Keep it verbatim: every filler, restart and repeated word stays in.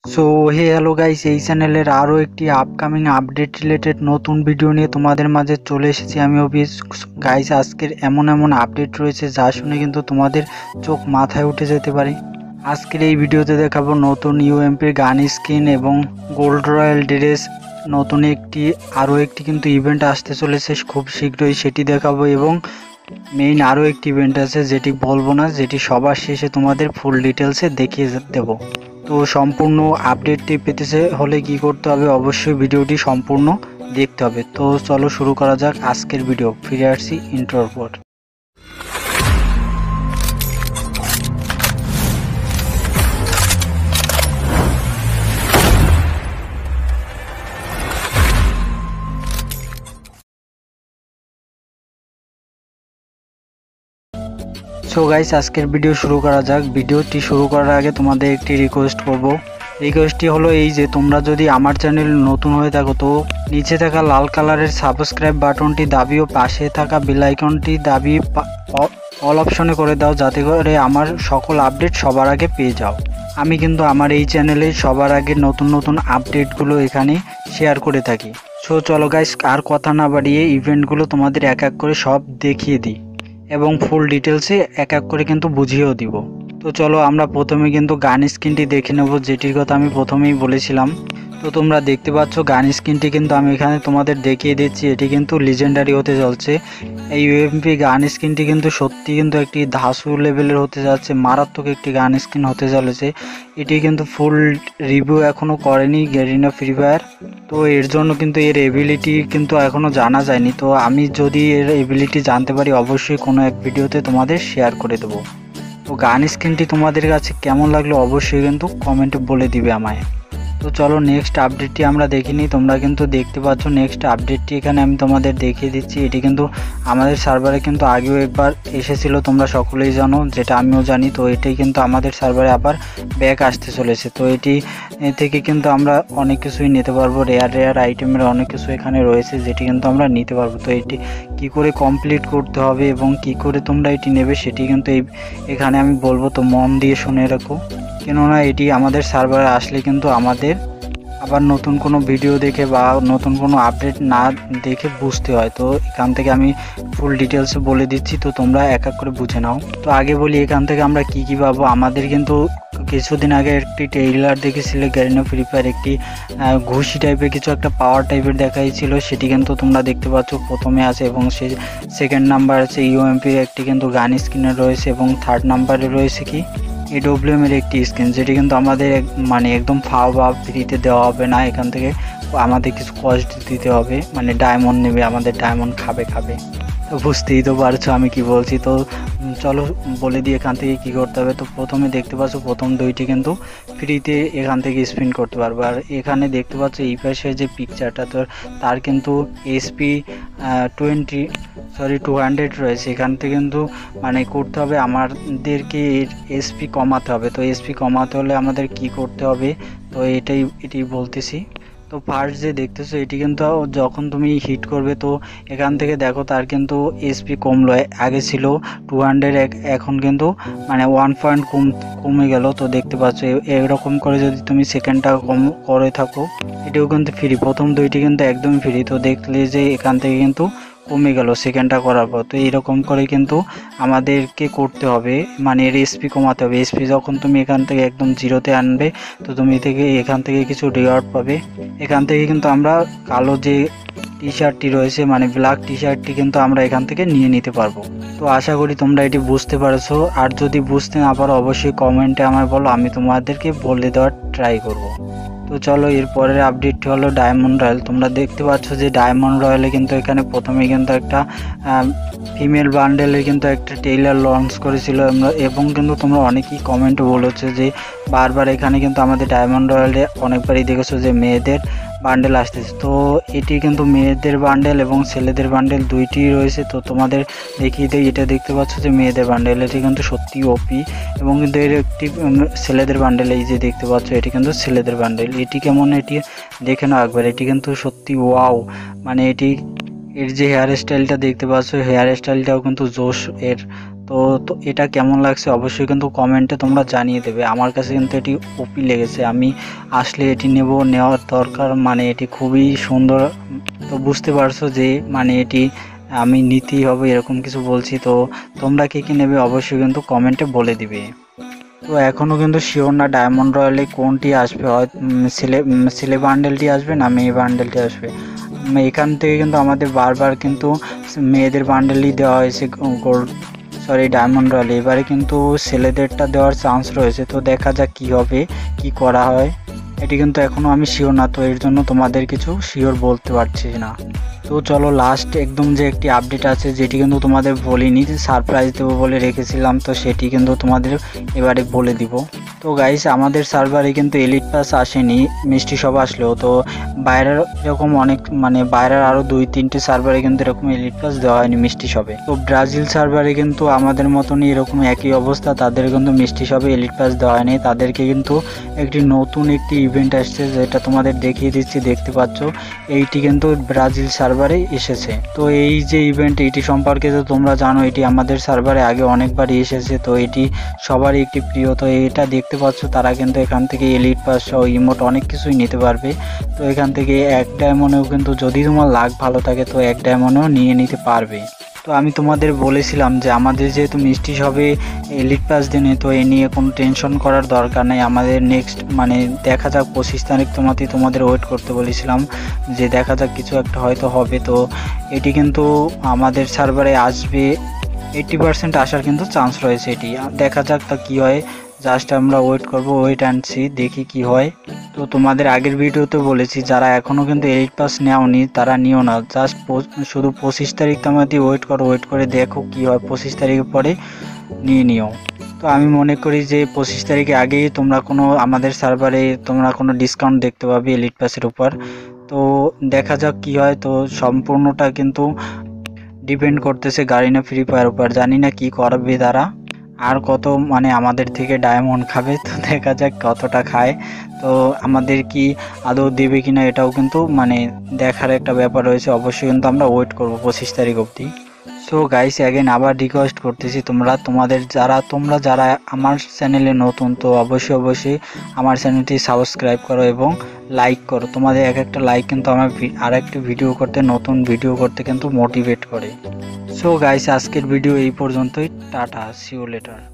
So hey hello guys, এই চ্যানেলের আরও একটি আপকামিং আপডেট রিলেটেড নতুন ভিডিও নিয়ে তোমাদের মাঝে চলে এসেছি আমি অফিস। গাইস, আজকের এমন এমন আপডেট রয়েছে যা শুনে কিন্তু তোমাদের চোখ মাথায় উঠে যেতে পারে। আজকের এই ভিডিওতে দেখাবো নতুন ইউএমপির গান স্কিন এবং গোল্ড রয়্যাল ড্রেস, নতুন একটি আরও একটি কিন্তু ইভেন্ট আসতে চলেছে খুব শীঘ্রই, সেটি দেখাবো। এবং মেইন আরও একটি ইভেন্ট আছে যেটি বলবো না, যেটি সবার শেষে তোমাদের ফুল ডিটেলসে দেখিয়ে দেবো। তো সম্পূর্ণ আপডেটটি পেতে হলে কি করতে হবে, অবশ্যই ভিডিওটি সম্পূর্ণ দেখতে হবে। তো চলো শুরু করা যাক আজকের ভিডিও। ফিরে আসছি ইন্ট্রোর পর। সো গাইস, আজকের ভিডিও শুরু করা যাক। ভিডিওটি শুরু করার আগে তোমাদের একটি রিকোয়েস্ট করব। রিকোয়েস্টটি হলো এই যে, তোমরা যদি আমার চ্যানেল নতুন হয়ে থাকো তো নিচে থাকা লাল কালারের সাবস্ক্রাইব বাটনটি দাবিও পাশে থাকা বেল আইকনটি দাবি অল অপশনে করে দাও, যাতে করে আমার সকল আপডেট সবার আগে পেয়ে যাও। আমি কিন্তু আমার এই চ্যানেলে সবার আগে নতুন নতুন আপডেটগুলো এখানে শেয়ার করে থাকি। সো চলো গাইস, আর কথা না বাড়িয়ে ইভেন্টগুলো তোমাদের এক এক করে সব দেখিয়ে দিই এবং ফুল ডিটেলসে এক এক করে কিন্তু বুঝিয়েও দিব। তো চলো আমরা প্রথমে কিন্তু গান স্কিনটি দেখে নেব, যেটির কথা আমি প্রথমেই বলেছিলাম। তো তোমরা দেখতে পাচ্ছ গান স্কিনটি কিন্তু আমি এখানে তোমাদের দেখিয়ে দিচ্ছি, এটি কিন্তু লিজেন্ডারি হতে চলছে। এই ইউএমপি গান স্কিনটি কিন্তু সত্যি কিন্তু একটি ধাসু লেভেলের হতে যাচ্ছে, মারাত্মক একটি গান স্কিন হতে চলেছে। এটি কিন্তু ফুল রিভিউ এখনও করেনি গেরিনা ফ্রি ফায়ার, তো এর জন্য কিন্তু এর এবিলিটি কিন্তু এখনও জানা যায়নি। তো আমি যদি এর এবিলিটি জানতে পারি অবশ্যই কোনো এক ভিডিওতে তোমাদের শেয়ার করে দেবো। তো গান স্কিনটি তোমাদের কাছে কেমন লাগলো অবশ্যই কিন্তু কমেন্টে বলে দিবে আমায়। তো চলো নেক্সট আপডেটটি আমরা দেখিনি। তোমরা কিন্তু দেখতে পাচ্ছ নেক্সট আপডেটটি এখানে আমি তোমাদের দেখিয়ে দিচ্ছি। এটি কিন্তু আমাদের সার্ভারে কিন্তু আগেও একবার এসেছিল, তোমরা সকলেই জানো, যেটা আমিও জানি। তো এটাই কিন্তু আমাদের সার্ভারে আবার ব্যাক আসতে চলেছে। তো এটি থেকে কিন্তু আমরা অনেক কিছুই নিতে পারবো, রেয়ার রেয়ার আইটেমের অনেক কিছু এখানে রয়েছে যেটি কিন্তু আমরা নিতে পারবো। তো এটি কি করে কমপ্লিট করতে হবে এবং কি করে তোমরা এটি নেবে সেটি কিন্তু এই এখানে আমি বলবো, তো মন দিয়ে শুনে রাখো। কেননা এটি আমাদের সার্ভারে আসলে কিন্তু আমাদের আবার নতুন কোনো ভিডিও দেখে বা নতুন কোনো আপডেট না দেখে বুঝতে হয়। তো এখান থেকে আমি ফুল ডিটেলসে বলে দিচ্ছি, তো তোমরা এক এক করে বুঝে নাও। তো আগে বলি এখান থেকে আমরা কি কি পাবো। আমাদের কিন্তু কিছুদিন আগে একটি ট্রেইলার দেখেছিল গ্যারিনা ফ্রি ফায়ার, একটি ঘুষি টাইপের কিছু একটা পাওয়ার টাইপের দেখাইছিল, সেটি কিন্তু তোমরা দেখতে পাচ্ছ প্রথমে আছে। এবং সে সেকেন্ড নাম্বার আছে ইউএমপির একটি কিন্তু গান স্কিনের রয়েছে, এবং থার্ড নাম্বারে রয়েছে কি এডব্লিউএম এর একটি স্কিন, যেটি কিন্তু আমাদের মানে একদম ফাও বা ফ্রিতে দেওয়া হবে না, এখান থেকে আমাদের কিছু কস্ট দিতে হবে, মানে ডায়মন্ড নেবে, আমাদের ডায়মন্ড খাবে খাবে তো বুঝতেই তো পারছো আমি কি বলছি। তো চলো বলে দিই এখান থেকে কি করতে হবে। তো প্রথমে দেখতে পাচ্ছ প্রথম দুইটি কিন্তু ফ্রিতে এখান থেকে স্পিন করতে পারবো। আর এখানে দেখতে পাচ্ছ এই পাশে যে পিকচারটা, তো তার কিন্তু SP twenty sorry two hundred রয়েছে। এখান থেকে কিন্তু মানে করতে হবে আমাদেরকে এর এসপি কমাতে হবে। তো এসপি কমাতে হলে আমাদের কি করতে হবে, তো এটাই এটি বলতেছি। তো ফার্স্ট যে দেখতেছো এটি কিন্তু যখন তুমি হিট করবে, তো এখান থেকে দেখো তার কিন্তু এসপি কমলো, আগে ছিল টু হান্ড্রেড, এখন কিন্তু মানে ওয়ান পয়েন্ট কম কমে গেল। তো দেখতে পাচ্ছ এরকম করে যদি তুমি সেকেন্ডটা কম করে থাকো, এটিও কিন্তু ফ্রি। প্রথম দুইটি কিন্তু একদমই ফ্রি, তো দেখলে যে এখান থেকে কিন্তু কমে গেল সেকেন্ডটা করার পর। তো এরকম করে কিন্তু আমাদেরকে করতে হবে, মানে এর এসপি কমাতে হবে। এসপি যখন তুমি এখান থেকে একদম জিরোতে আনবে, তো তুমি থেকে এখান থেকে কিছু রিওয়ার্ড পাবে। এখান থেকে কিন্তু আমরা কালো যে টি শার্টটি রয়েছে, মানে ব্ল্যাক টি শার্টটি কিন্তু আমরা এখান থেকে নিয়ে নিতে পারবো। তো আশা করি তোমরা এটি বুঝতে পারছো। আর যদি বুঝতে না পারো অবশ্যই কমেন্টে আমায় বলো, আমি তোমাদেরকে বলে দেওয়ার ট্রাই করব। তো চলো এরপরের আপডেটটি হলো ডায়মন্ড রয়্যাল। তোমরা দেখতে পাচ্ছ যে ডায়মন্ড রয়্যালে কিন্তু এখানে প্রথমে কিন্তু একটা ফিমেল বান্ডেলের কিন্তু একটা ট্রেইলার লঞ্চ করেছিল, এবং কিন্তু তোমরা অনেকেই কমেন্ট বলেছো যে বারবার এখানে কিন্তু আমাদের ডায়মন্ড রয়্যালে অনেকবারই দেখেছো যে মেয়েদের বান্ডেল আসতেছে। তো এটি কিন্তু মেয়েদের বান্ডেল এবং ছেলেদের বান্ডেল দুইটি রয়েছে। তো তোমাদের দেখিয়ে দিই, এটা দেখতে পাচ্ছ যে মেয়েদের বান্ডেল, এটি কিন্তু সত্যি ওপি। এবং কিন্তু এর একটি ছেলেদের বান্ডেল, এই যে দেখতে পাচ্ছ এটি কিন্তু ছেলেদের বান্ডেল। এটি কেমন এটি দেখে নাও একবার, এটি কিন্তু সত্যি ওয়াও। মানে এটি এর যে হেয়ার স্টাইলটা দেখতে পাচ্ছ, হেয়ার স্টাইলটাও কিন্তু জোশ এর। তো তো এটা কেমন লাগছে অবশ্যই কিন্তু কমেন্টে তোমরা জানিয়ে দেবে। আমার কাছে কিন্তু এটি ওপি লেগেছে, আমি আসলে এটি নেব, নেওয়ার দরকার, মানে এটি খুবই সুন্দর। তো বুঝতে পারছো যে মানে এটি আমি নিতেই হবে এরকম কিছু বলছি। তো তোমরা কে কী নেবে অবশ্যই কিন্তু কমেন্টে বলে দিবে। তো এখনও কিন্তু শিওর না ডায়মন্ড রয়্যালে কোনটি আসবে, হয় সিলে সিলে বান্ডেলটি আসবে না মেয়ে বান্ডেলটি আসবে। এখান থেকে কিন্তু আমাদের বারবার কিন্তু মেয়েদের বান্ডেলই দেওয়া হয়েছে গোল্ড সরি ডায়মন্ড রয়্যালে, এবারে কিন্তু ছেলেদেরটা দেওয়ার চান্স রয়েছে। তো দেখা যাক কী হবে, কি করা হয়, এটি কিন্তু এখনও আমি শিওর না, তো এর জন্য তোমাদের কিছু শিওর বলতে পারছি না। তো চলো লাস্ট একদম যে একটি আপডেট আছে যেটি কিন্তু তোমাদের বলিনি, সারপ্রাইজ দেবো বলে রেখেছিলাম, তো সেটি কিন্তু তোমাদের এবারে বলে দিব। তো গাইস আমাদের সার্ভারে কিন্তু এলিট পাস আসেনি, মিষ্টি সব আসলেও। তো বাইরের এরকম অনেক মানে বাইরের আরও দুই তিনটে সার্ভারে কিন্তু এরকম এলিট পাস দেওয়া হয়নি মিষ্টি সবে। তো ব্রাজিল সার্ভারে কিন্তু আমাদের মতনই এরকম একই অবস্থা, তাদের কিন্তু মিষ্টি সবে এলিট পাস দেওয়া হয়নি। তাদেরকে কিন্তু একটি নতুন একটি ইভেন্ট আসছে যেটা তোমাদের দেখিয়ে দিচ্ছি, দেখতে পাচ্ছ এইটি কিন্তু ব্রাজিল সার্ভারে এসেছে। তো এই যে ইভেন্ট এটি সম্পর্কে তো তোমরা জানো, এটি আমাদের সার্ভারে আগে অনেকবারই এসেছে, তো এটি সবারই একটি প্রিয়। তো এটা দেখতে পাচ্ছ তারা কিন্তু এখান থেকে এলিট পাস সহ ইমোট অনেক কিছুই নিতে পারবে। তো এখান থেকে এক ডায়মন্ডেও কিন্তু যদি তোমার লাক ভালো থাকে তো এক ডায়মন্ডেও নিয়ে নিতে পারবে। তো আমি তোমাদের বলেছিলাম যে আমাদের যেহেতু মিষ্টি সবে এলিট পাস দিনে, তো এ নিয়ে কোনো টেনশন করার দরকার নেই। আমাদের নেক্সট মানে দেখা যাক পঁচিশ তারিখ তোমাদের তোমাদের ওয়েট করতে বলেছিলাম, যে দেখা যাক কিছু একটা হয়তো হবে। তো এটি কিন্তু আমাদের সার্ভারে আসবে, এইট্টি পার্সেন্ট আসার কিন্তু চান্স রয়েছে, এটি দেখা যাক তা কী হয়। জাস্ট আমরা ওয়েট করব, ওয়েট অ্যান্ড সি, দেখি কি হয়। তো তোমাদের আগের ভিডিওতে বলেছি যারা এখনও কিন্তু এলিট পাস নেওনি তারা নিও না, জাস্ট শুধু পঁচিশ তারিখ তোমাদের ওয়েট করো, ওয়েট করে দেখো কি হয়, পঁচিশ তারিখের পরে নিয়ে নিও। তো আমি মনে করি যে পঁচিশ তারিখে আগেই তোমরা কোনো আমাদের সার্ভারে তোমরা কোনো ডিসকাউন্ট দেখতে পাবে এলিট পাসের উপর। তো দেখা যাক কি হয়। তো সম্পূর্ণটা কিন্তু ডিপেন্ড করতেছে গারিনা ফ্রি ফায়ার উপর, জানি না কি করবে তারা, আর কত মানে আমাদের থেকে ডায়মন্ড খাবে। তো দেখা যাক কতটা খায়, তো আমাদের কি আদৌ দেবে কিনা এটাও কিন্তু মানে দেখার একটা ব্যাপার রয়েছে। অবশ্যই কিন্তু আমরা ওয়েট করবো পঁচিশ তারিখ অবধি। সো গাইস অ্যাগেন আবার রিকোয়েস্ট করতেছি, তোমরা তোমাদের যারা তোমরা যারা আমার চ্যানেলে নতুন, তো অবশ্যই অবশ্যই আমার চ্যানেলটি সাবস্ক্রাইব করো এবং লাইক করো। তোমাদের এক একটা লাইক কিন্তু আমার আর একটি ভিডিও করতে, নতুন ভিডিও করতে কিন্তু মোটিভেট করে। সো গাইস আজকের ভিডিও এই পর্যন্তই, টাটা, সি ইউ লেটার।